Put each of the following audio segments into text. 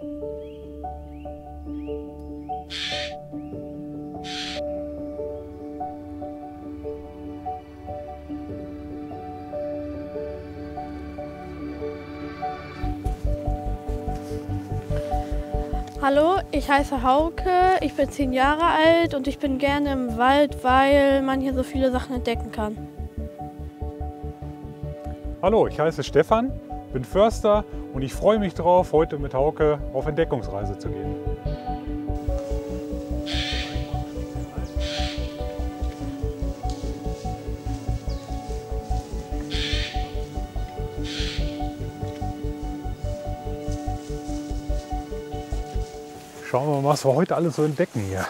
Hallo, ich heiße Hauke, ich bin 10 Jahre alt und ich bin gerne im Wald, weil man hier so viele Sachen entdecken kann. Hallo, ich heiße Stefan, bin Förster und ich freue mich drauf, heute mit Hauke auf Entdeckungsreise zu gehen. Schauen wir mal, was wir heute alles so entdecken hier.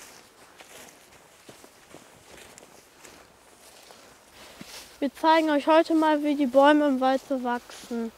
Wir zeigen euch heute mal, wie die Bäume im Wald so wachsen.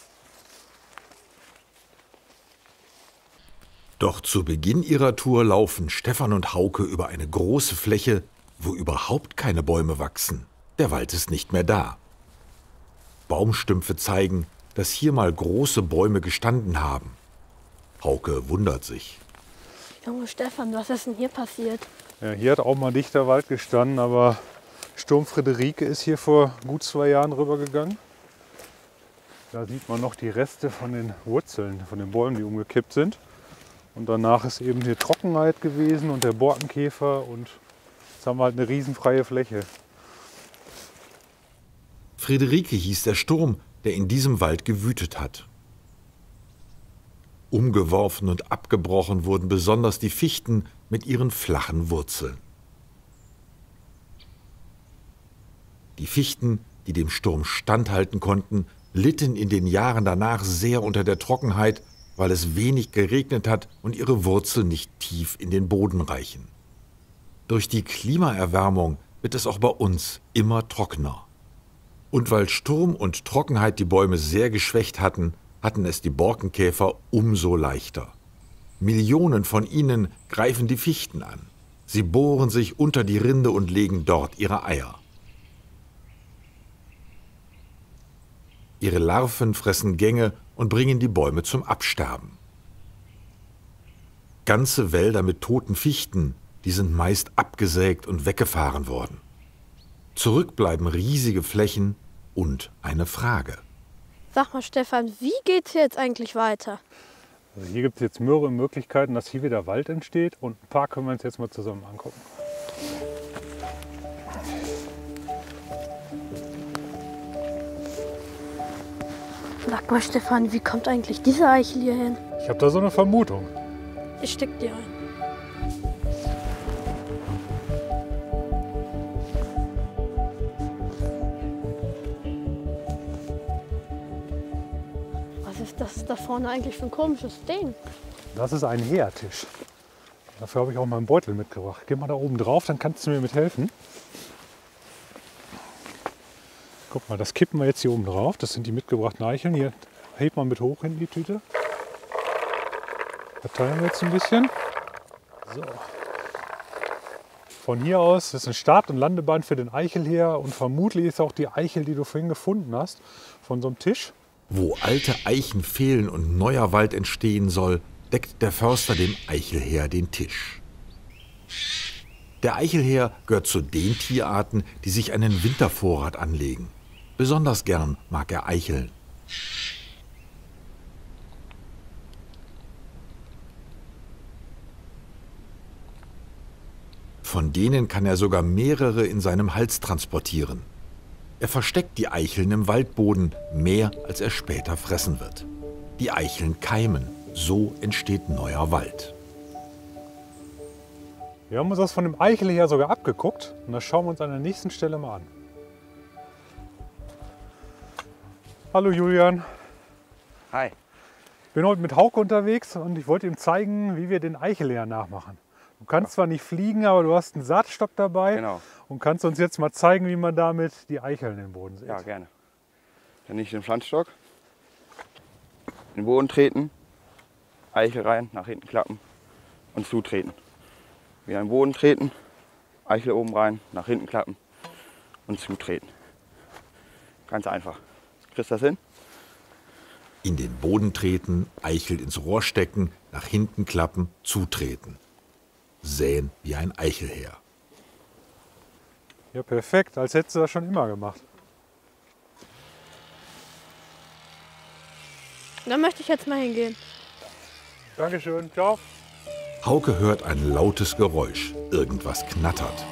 Doch zu Beginn ihrer Tour laufen Stefan und Hauke über eine große Fläche, wo überhaupt keine Bäume wachsen. Der Wald ist nicht mehr da. Baumstümpfe zeigen, dass hier mal große Bäume gestanden haben. Hauke wundert sich. Junge Stefan, was ist denn hier passiert? Ja, hier hat auch mal dichter Wald gestanden, aber Sturm Friederike ist hier vor gut 2 Jahren rübergegangen. Da sieht man noch die Reste von den Wurzeln, von den Bäumen, die umgekippt sind. Und danach ist eben hier Trockenheit gewesen und der Borkenkäfer und jetzt haben wir halt eine riesenfreie Fläche. Friederike hieß der Sturm, der in diesem Wald gewütet hat. Umgeworfen und abgebrochen wurden besonders die Fichten mit ihren flachen Wurzeln. Die Fichten, die dem Sturm standhalten konnten, litten in den Jahren danach sehr unter der Trockenheit, weil es wenig geregnet hat und ihre Wurzeln nicht tief in den Boden reichen. Durch die Klimaerwärmung wird es auch bei uns immer trockener. Und weil Sturm und Trockenheit die Bäume sehr geschwächt hatten, hatten es die Borkenkäfer umso leichter. Millionen von ihnen greifen die Fichten an. Sie bohren sich unter die Rinde und legen dort ihre Eier. Ihre Larven fressen Gänge und bringen die Bäume zum Absterben. Ganze Wälder mit toten Fichten, die sind meist abgesägt und weggefahren worden. Zurück bleiben riesige Flächen und eine Frage. Sag mal Stefan, wie geht's hier jetzt eigentlich weiter? Also hier gibt es jetzt mehrere Möglichkeiten, dass hier wieder Wald entsteht und ein paar können wir uns jetzt mal zusammen angucken. Sag mal Stefan, wie kommt eigentlich diese Eichel hier hin? Ich habe da so eine Vermutung. Ich steck dir ein. Was ist das da vorne eigentlich für ein komisches Ding? Das ist ein Heertisch. Dafür habe ich auch meinen Beutel mitgebracht. Geh mal da oben drauf, dann kannst du mir mithelfen. Guck mal, das kippen wir jetzt hier oben drauf. Das sind die mitgebrachten Eicheln. Hier hebt man mit hoch in die Tüte. Verteilen wir jetzt ein bisschen. So. Von hier aus ist ein Start- und Landebahn für den Eichelheer und vermutlich ist auch die Eichel, die du vorhin gefunden hast, von so einem Tisch. Wo alte Eichen fehlen und neuer Wald entstehen soll, deckt der Förster dem Eichelheer den Tisch. Der Eichelheer gehört zu den Tierarten, die sich einen Wintervorrat anlegen. Besonders gern mag er Eicheln. Von denen kann er sogar mehrere in seinem Hals transportieren. Er versteckt die Eicheln im Waldboden, mehr als er später fressen wird. Die Eicheln keimen, so entsteht neuer Wald. Wir haben uns das von dem Eichelheer sogar abgeguckt und das schauen wir uns an der nächsten Stelle mal an. Hallo Julian. Hi. Ich bin heute mit Hauke unterwegs und ich wollte ihm zeigen, wie wir den Eichelheer nachmachen. Du kannst zwar nicht fliegen, aber du hast einen Saatstock dabei. Genau. Und kannst uns jetzt mal zeigen, wie man damit die Eicheln in den Boden setzt. Ja, gerne. Dann nehme ich den Pflanzstock, in den Boden treten, Eichel rein, nach hinten klappen und zutreten. Wieder in den Boden treten, Eichel oben rein, nach hinten klappen und zutreten. Ganz einfach. Kriegst du das hin? In den Boden treten, Eichel ins Rohr stecken, nach hinten klappen, zutreten. Säen wie ein Eichelheer. Ja, perfekt, als hättest du das schon immer gemacht. Da möchte ich jetzt mal hingehen. Dankeschön, ciao. Hauke hört ein lautes Geräusch. Irgendwas knattert.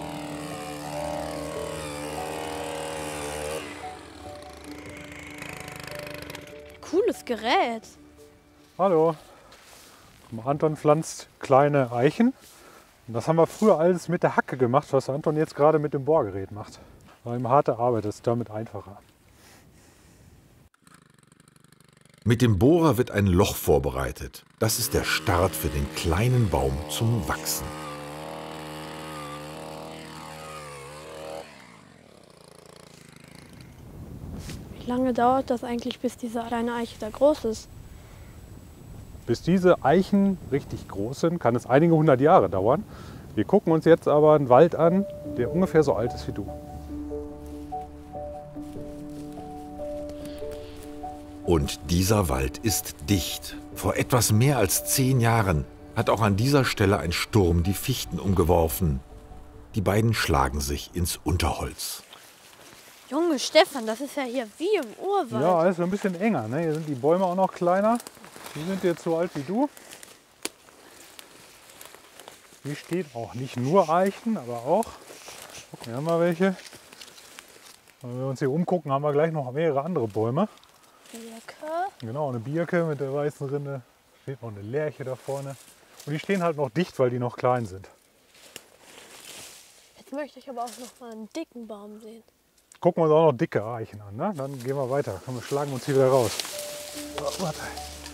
Cooles Gerät. Hallo. Anton pflanzt kleine Eichen. Und das haben wir früher alles mit der Hacke gemacht, was Anton jetzt gerade mit dem Bohrgerät macht. War ihm harte Arbeit, das ist damit einfacher. Mit dem Bohrer wird ein Loch vorbereitet. Das ist der Start für den kleinen Baum zum Wachsen. Wie lange dauert das eigentlich, bis diese kleine Eiche da groß ist? Bis diese Eichen richtig groß sind, kann es einige hundert Jahre dauern. Wir gucken uns jetzt aber einen Wald an, der ungefähr so alt ist wie du. Und dieser Wald ist dicht. Vor etwas mehr als 10 Jahren hat auch an dieser Stelle ein Sturm die Fichten umgeworfen. Die beiden schlagen sich ins Unterholz. Junge Stefan, das ist ja hier wie im Urwald. Ja, alles so ein bisschen enger. Ne? Hier sind die Bäume auch noch kleiner. Die sind jetzt so alt wie du. Hier stehen auch nicht nur Eichen, aber auch. Gucken wir mal welche. Wenn wir uns hier umgucken, haben wir gleich noch mehrere andere Bäume. Birke. Genau, eine Birke mit der weißen Rinde. Steht noch eine Lärche da vorne. Und die stehen halt noch dicht, weil die noch klein sind. Jetzt möchte ich aber auch noch mal einen dicken Baum sehen. Gucken wir uns auch noch dicke Eichen an. Ne? Dann gehen wir weiter. Komm, wir schlagen uns hier wieder raus. So, warte.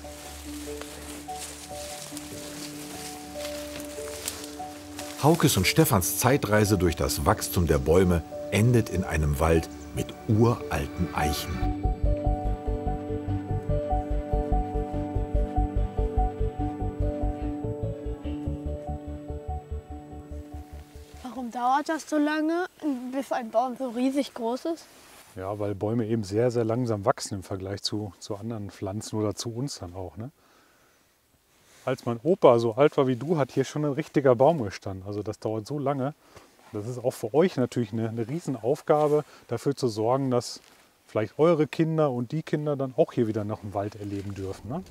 Haukes und Stefans Zeitreise durch das Wachstum der Bäume endet in einem Wald mit uralten Eichen. Warum dauert das so lange, bis ein Baum so riesig groß ist? Ja, weil Bäume eben sehr, sehr langsam wachsen im Vergleich zu anderen Pflanzen oder zu uns dann auch. Ne? Als mein Opa so alt war wie du, hat hier schon ein richtiger Baum gestanden. Also das dauert so lange. Das ist auch für euch natürlich eine Riesenaufgabe, dafür zu sorgen, dass vielleicht eure Kinder und die Kinder dann auch hier wieder noch einen Wald erleben dürfen. Ne?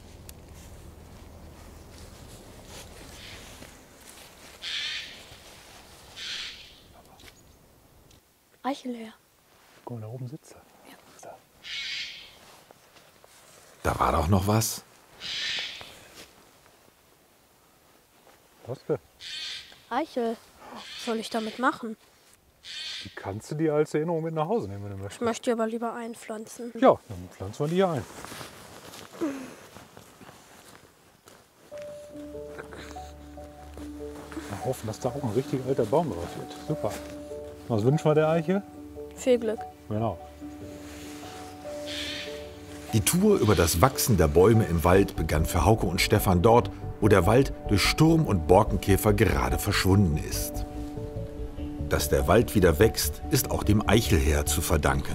Eichelheer. Guck mal, da oben sitzt er. Ja. Da war doch noch was. Was denn? Eichel. Was soll ich damit machen? Die kannst du dir als Erinnerung mit nach Hause nehmen, wenn du Ich möchtest. möchte die aber lieber einpflanzen. Ja, dann pflanzen wir die hier ein. Wir hoffen, dass da auch ein richtig alter Baum drauf wird. Super. Was wünschen wir der Eiche? Viel Glück. Genau. Die Tour über das Wachsen der Bäume im Wald begann für Hauke und Stefan dort, wo der Wald durch Sturm und Borkenkäfer gerade verschwunden ist. Dass der Wald wieder wächst, ist auch dem Eichelheer zu verdanken.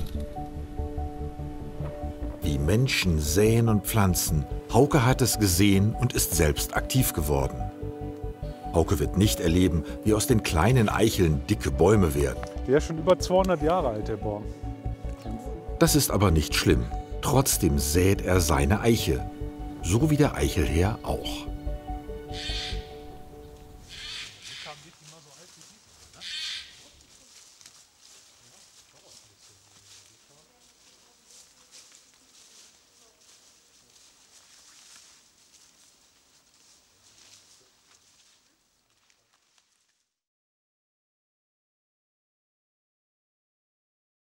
Wie Menschen säen und pflanzen, Hauke hat es gesehen und ist selbst aktiv geworden. Hauke wird nicht erleben, wie aus den kleinen Eicheln dicke Bäume werden. Der ist schon über 200 Jahre alt, der Baum. Das ist aber nicht schlimm. Trotzdem sät er seine Eiche, so wie der Eichelheer auch.